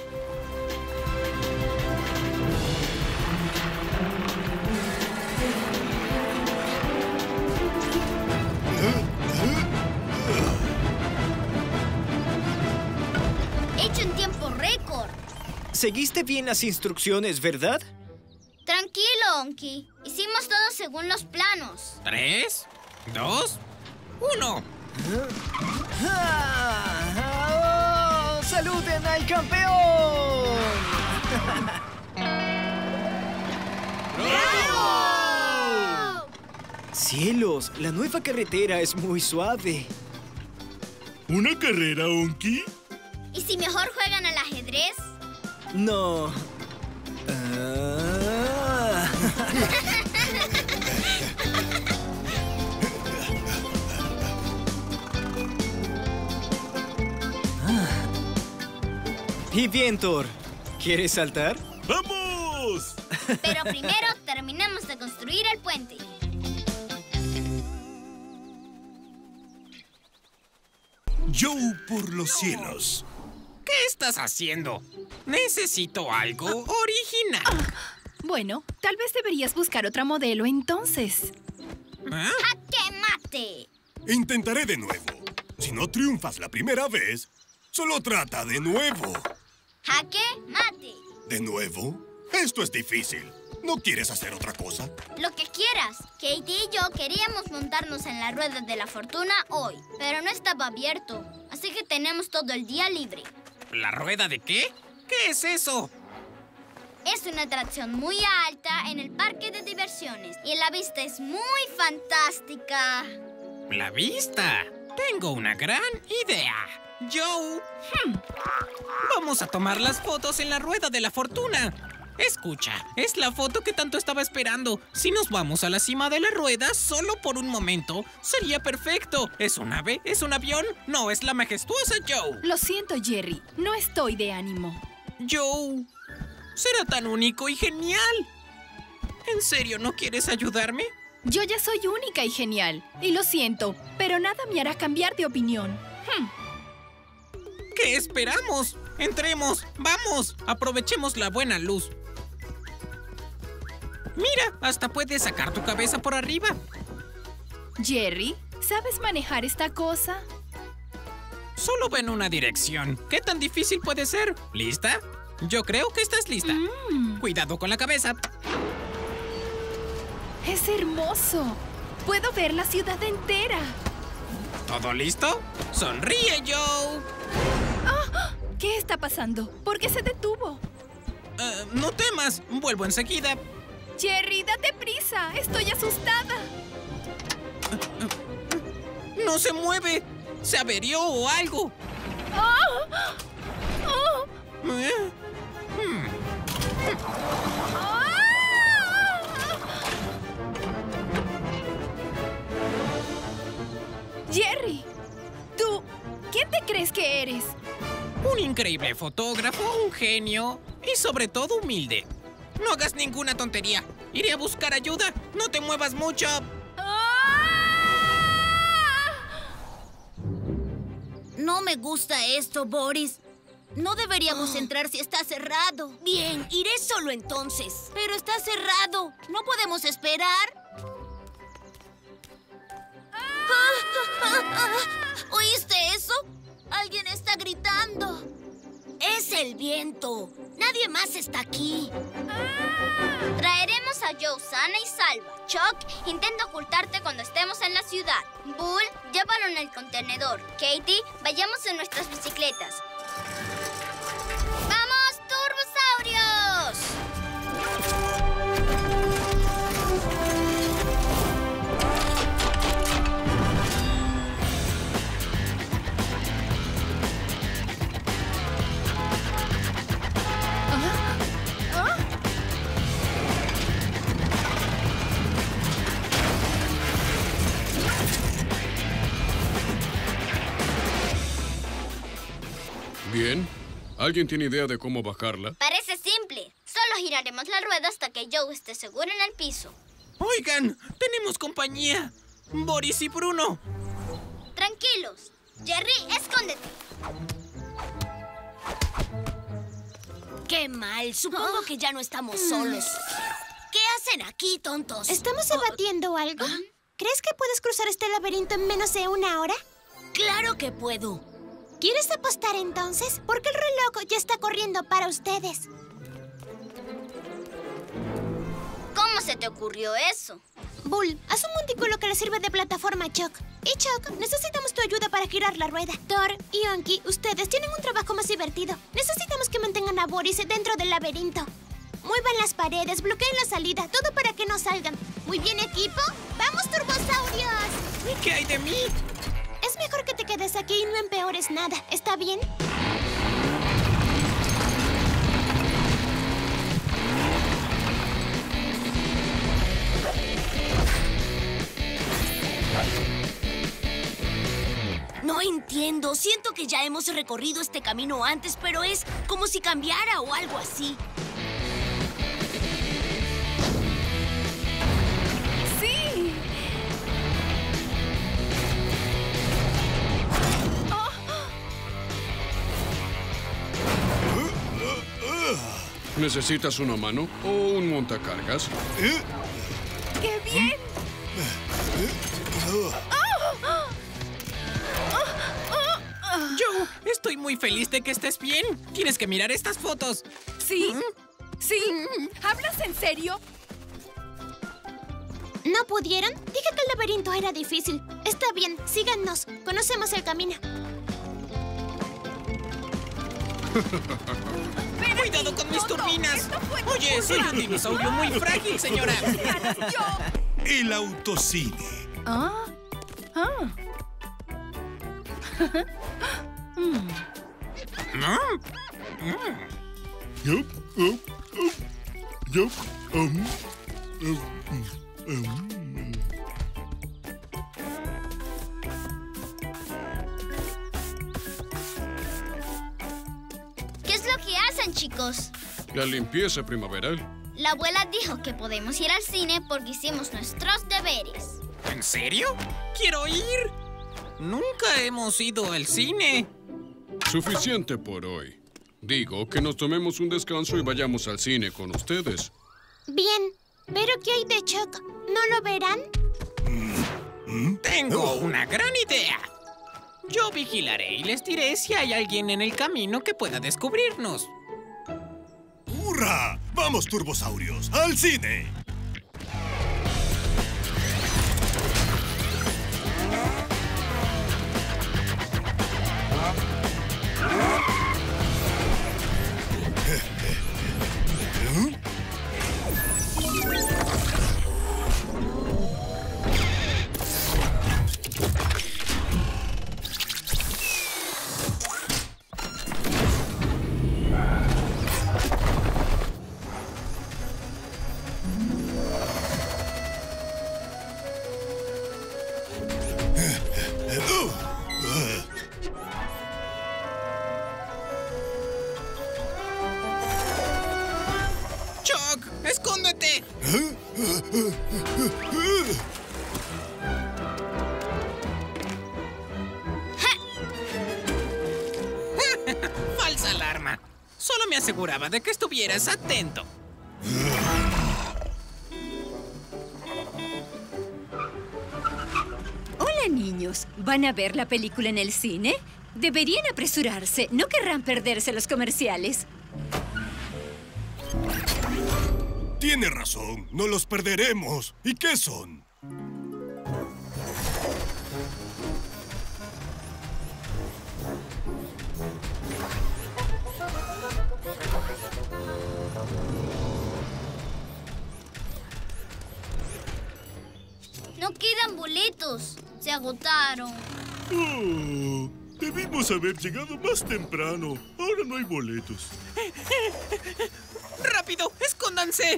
Hecho en tiempo récord. Seguiste bien las instrucciones, ¿verdad? Tranquilo, Onky. Hicimos todo según los planos. 3, 2, 1. ¡Oh! ¡Saluden al campeón! ¡Bravo! ¡Cielos! La nueva carretera es muy suave. ¿Una carrera, Onky? ¿Y si mejor juegan al ajedrez? No. Y bien, Thor. ¿Quieres saltar? ¡Vamos! Pero primero terminemos de construir el puente. Joe por los cielos. ¿Qué estás haciendo? Necesito algo original. Bueno, tal vez deberías buscar otra modelo entonces. ¿Ah? ¡Jaque mate! Intentaré de nuevo. Si no triunfas la primera vez, solo trata de nuevo. ¡Jaque mate! ¿De nuevo? Esto es difícil. ¿No quieres hacer otra cosa? Lo que quieras. Katie y yo queríamos montarnos en la rueda de la fortuna hoy, pero no estaba abierto, así que tenemos todo el día libre. ¿La rueda de qué? ¿Qué es eso? Es una atracción muy alta en el parque de diversiones y la vista es muy fantástica. La vista. Tengo una gran idea. Joe. Vamos a tomar las fotos en la rueda de la fortuna. Escucha, es la foto que tanto estaba esperando. Si nos vamos a la cima de la rueda solo por un momento, sería perfecto. ¿Es un ave? ¿Es un avión? No, es la majestuosa Joe. Lo siento, Jerry. No estoy de ánimo. Joe, será tan único y genial. ¿En serio no quieres ayudarme? Yo ya soy única y genial. Y lo siento, pero nada me hará cambiar de opinión. ¿Qué esperamos? Entremos, vamos, aprovechemos la buena luz. Mira, hasta puedes sacar tu cabeza por arriba. Jerry, ¿sabes manejar esta cosa? Solo va en una dirección. ¿Qué tan difícil puede ser? ¿Lista? Yo creo que estás lista. Cuidado con la cabeza. Es hermoso. Puedo ver la ciudad entera. ¿Todo listo? ¡Sonríe, Joe! ¿Qué está pasando? ¿Por qué se detuvo? No temas, vuelvo enseguida. Jerry, date prisa. Estoy asustada. No se mueve. Se averió o algo. Jerry, ¿tú quién te crees que eres? Un increíble fotógrafo, un genio y sobre todo humilde. No hagas ninguna tontería. Iré a buscar ayuda. No te muevas mucho. No me gusta esto, Boris. No deberíamos entrar si está cerrado. Bien, iré solo entonces. Pero está cerrado. ¿No podemos esperar? ¿Oíste eso? Alguien está gritando. Es el viento. Nadie más está aquí. Traeremos a Joe sana y salva. Chuck, intenta ocultarte cuando estemos en la ciudad. Bull, llévalo en el contenedor. Katie, vayamos en nuestras bicicletas. ¡Vamos, turbosaurios! Bien. ¿Alguien tiene idea de cómo bajarla? Parece simple. Solo giraremos la rueda hasta que Joe esté seguro en el piso. Oigan, tenemos compañía. Boris y Bruno. Tranquilos. Jerry, escóndete. ¡Qué mal! Supongo que ya no estamos solos. ¿Qué hacen aquí, tontos? ¿Estamos debatiendo algo? ¿Crees que puedes cruzar este laberinto en menos de una hora? ¡Claro que puedo! ¿Quieres apostar entonces? Porque el reloj ya está corriendo para ustedes. ¿Cómo se te ocurrió eso? Bull, haz un montículo que le sirve de plataforma a Chuck. Y Chuck, necesitamos tu ayuda para girar la rueda. Thor y Onky, ustedes tienen un trabajo más divertido. Necesitamos que mantengan a Boris dentro del laberinto. Muevan las paredes, bloqueen la salida, todo para que no salgan. ¿Muy bien, equipo? ¡Vamos, turbosaurios! ¿Y qué hay de mí? Es mejor que te quedes aquí y no empeores nada, ¿está bien? entiendo. Siento que ya hemos recorrido este camino antes, pero es como si cambiara o algo así. ¡Sí! ¿Necesitas una mano o un montacargas? ¡Qué bien! Joe, estoy muy feliz de que estés bien. Tienes que mirar estas fotos. ¿Sí? ¿Sí? ¿Hablas en serio? ¿No pudieron? Dije que el laberinto era difícil. Está bien, síganos. Conocemos el camino. ¡Cuidado con mis turbinas! Oye, soy un dinosaurio muy frágil, señora. El autocine. Yup, yup, ¿Qué es lo que hacen, chicos? La limpieza primaveral. La abuela dijo que podemos ir al cine porque hicimos nuestros deberes. ¿En serio? ¡Quiero ir! Nunca hemos ido al cine. Suficiente por hoy. Digo que nos tomemos un descanso y vayamos al cine con ustedes. Bien, pero ¿qué hay de Chuck? ¿No lo verán? Tengo una gran idea. Yo vigilaré y les diré si hay alguien en el camino que pueda descubrirnos. ¡Hurra! ¡Vamos, turbosaurios! ¡Al cine! ¡Chuck! ¡Escóndete! Falsa alarma. Solo me aseguraba de que estuvieras atento. Hola, niños. ¿Van a ver la película en el cine? Deberían apresurarse. No querrán perderse los comerciales. Tiene razón. No los perderemos. ¿Y qué son? No quedan boletos. Se agotaron. Oh, debimos haber llegado más temprano. Ahora no hay boletos. ¡Rápido! ¡Escóndanse!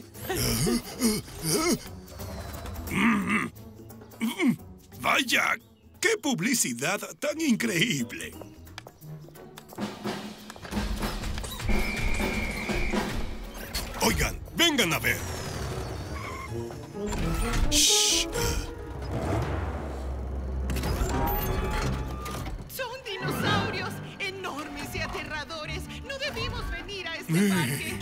¡Vaya! ¡Qué publicidad tan increíble! Oigan, vengan a ver. Shh. Son dinosaurios enormes y aterradores. No debimos venir a este parque.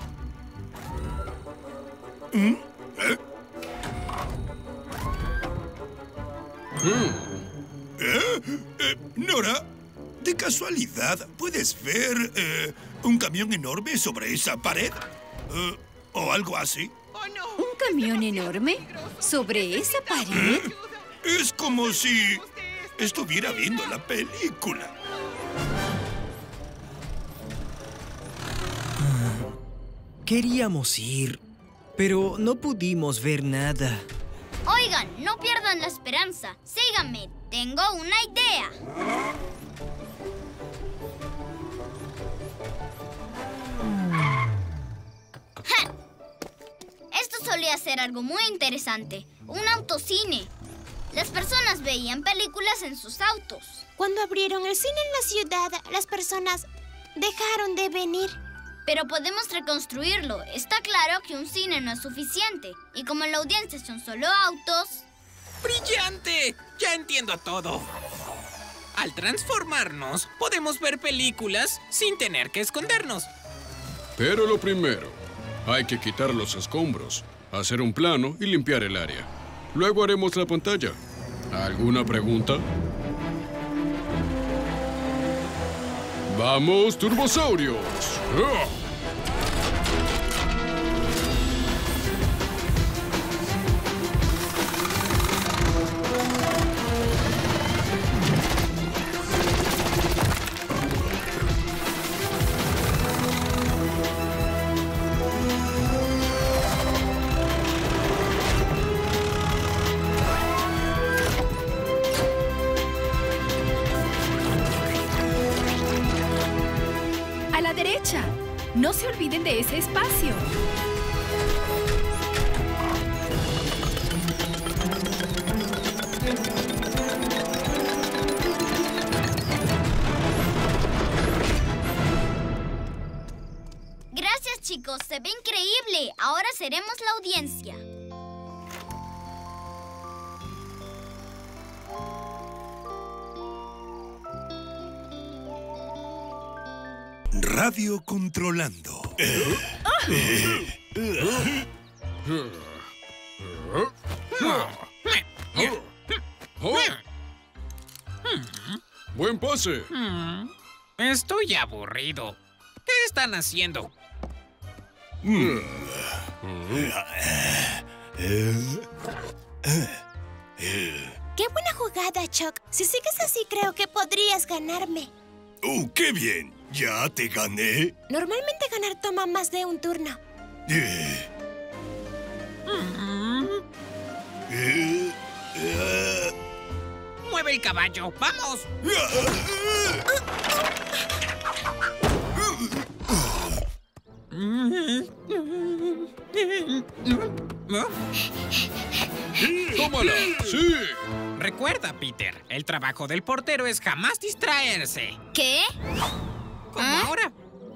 Nora, de casualidad, ¿puedes ver un camión enorme sobre esa pared? ¿O algo así? ¿Un camión enorme? ¿Sobre esa pared? Es como si estuviera viendo la película. Queríamos ir, pero no pudimos ver nada. Oigan, no pierdan la esperanza. Síganme. Tengo una idea. ¡Ja! Esto solía ser algo muy interesante. Un autocine. las personas veían películas en sus autos. Cuando abrieron el cine en la ciudad, las personas dejaron de venir. Pero podemos reconstruirlo. Está claro que un cine no es suficiente. Y como en la audiencia son solo autos... ¡Brillante! Ya entiendo todo. Al transformarnos, podemos ver películas sin tener que escondernos. Pero lo primero, hay que quitar los escombros, hacer un plano y limpiar el área. Luego haremos la pantalla. ¿Alguna pregunta? ¡Vamos, Turbosaurios! ¡Ah! ¡A la derecha! No se olviden de ese espacio. Gracias, chicos. Se ve increíble. Ahora seremos la audiencia. Radio controlando. ¡Buen pase! Estoy aburrido. ¿Qué están haciendo? ¡Qué buena jugada, Chuck! Si sigues así, creo que podrías ganarme. ¡Qué bien! ¿Ya te gané? Normalmente ganar toma más de un turno. ¡Mueve el caballo! ¡Vamos! ¡Tómala! ¡Sí! Recuerda, Peter, el trabajo del portero es jamás distraerse. ¿Qué? Como ahora.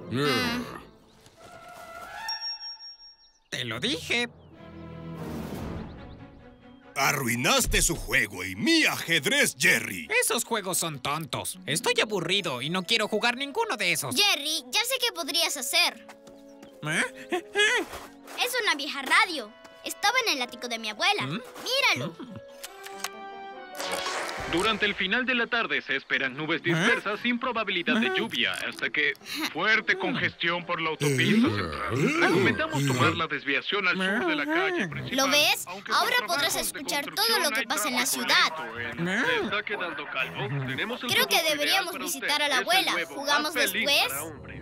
Te lo dije. Arruinaste su juego y mi ajedrez, Jerry. Esos juegos son tontos. Estoy aburrido y no quiero jugar ninguno de esos. Jerry, ya sé qué podrías hacer. ¿Eh? Es una vieja radio. Estaba en el ático de mi abuela. Míralo. Durante el final de la tarde se esperan nubes dispersas sin probabilidad de lluvia, hasta que fuerte congestión por la autopista central. Recomendamos tomar la desviación al sur de la calle principal. ¿Lo ves? Ahora podrás escuchar todo lo que pasa en la ciudad. ¿Se está quedando calvo? Tenemos el Creo que producto deberíamos ideal para visitar usted. a la Es el abuela. nuevo ¿Jugamos Vaseline después? para hombres.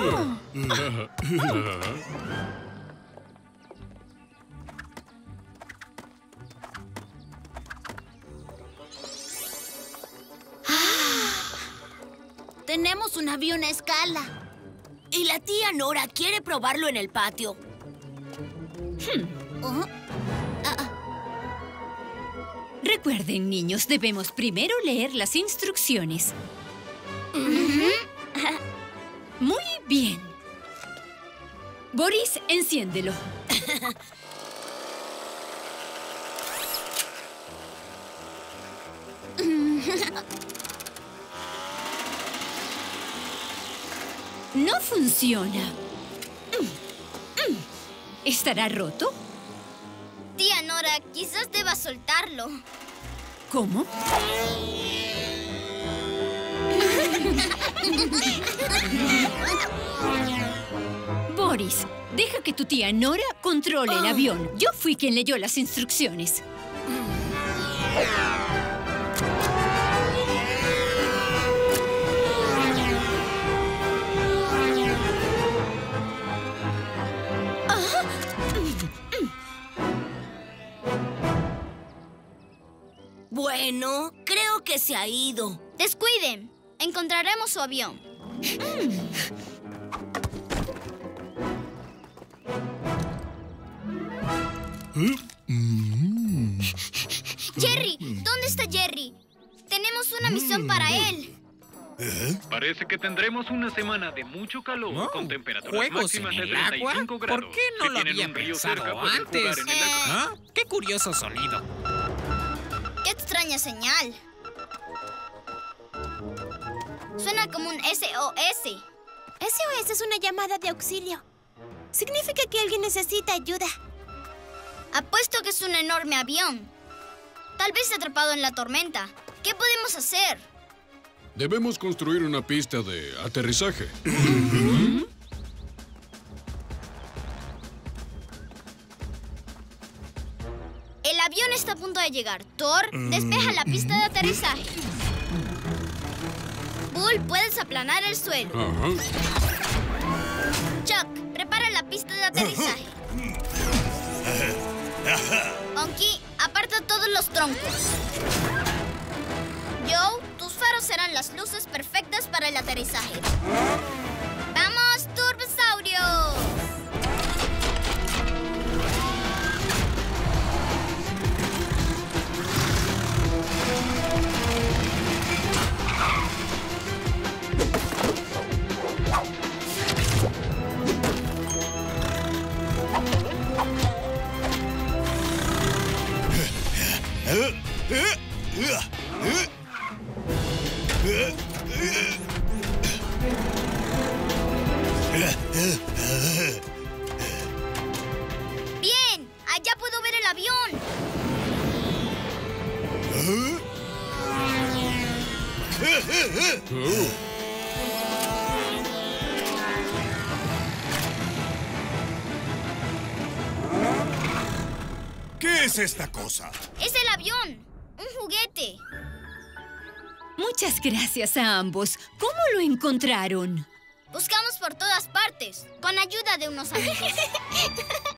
Tenemos un avión a escala. Y la tía Nora quiere probarlo en el patio. Recuerden, niños, debemos primero leer las instrucciones. Muy bien. Boris, enciéndelo. No funciona. ¿Estará roto? Tía Nora, quizás deba soltarlo. ¿Cómo? Boris, deja que tu tía Nora controle el avión. Yo fui quien leyó las instrucciones. Bueno, creo que se ha ido. Descuiden. Encontraremos su avión. Jerry, una misión para él. Parece que tendremos una semana de mucho calor con temperaturas ¿Juegos en máximas de el agua? 35 grados. ¿Por qué no Si lo tienen había un río pensado cerca, pueden antes? jugar en el agua. ¿Ah? ¡Qué curioso sonido! ¡Qué extraña señal! Suena como un SOS. SOS es una llamada de auxilio. Significa que alguien necesita ayuda. Apuesto que es un enorme avión. Tal vez atrapado en la tormenta. ¿Qué podemos hacer? Debemos construir una pista de aterrizaje. El avión está a punto de llegar. Thor, despeja la pista de aterrizaje. Bull, puedes aplanar el suelo. Chuck, prepara la pista de aterrizaje. Onky, aparta todos los troncos. Joe, tus faros serán las luces perfectas para el aterrizaje. ¡Vamos, turbosaurios! ¡Bien! ¡Allá puedo ver el avión! ¿Qué es esta cosa? ¡Es el avión! ¡Un juguete! Muchas gracias a ambos. ¿Cómo lo encontraron? Buscamos por todas partes, con ayuda de unos amigos.